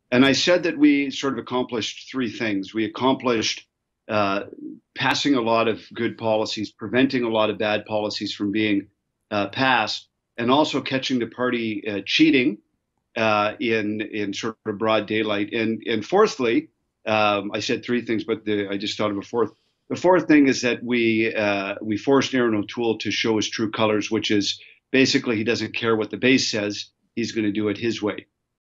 And I said that we sort of accomplished three things. We accomplished uh, passing a lot of good policies, preventing a lot of bad policies from being passed, and also catching the party cheating in sort of broad daylight. And fourthly, I said three things, but I just thought of a fourth. The fourth thing is that we forced Aaron O'Toole to show his true colors, which is basically he doesn't care what the base says; he's going to do it his way.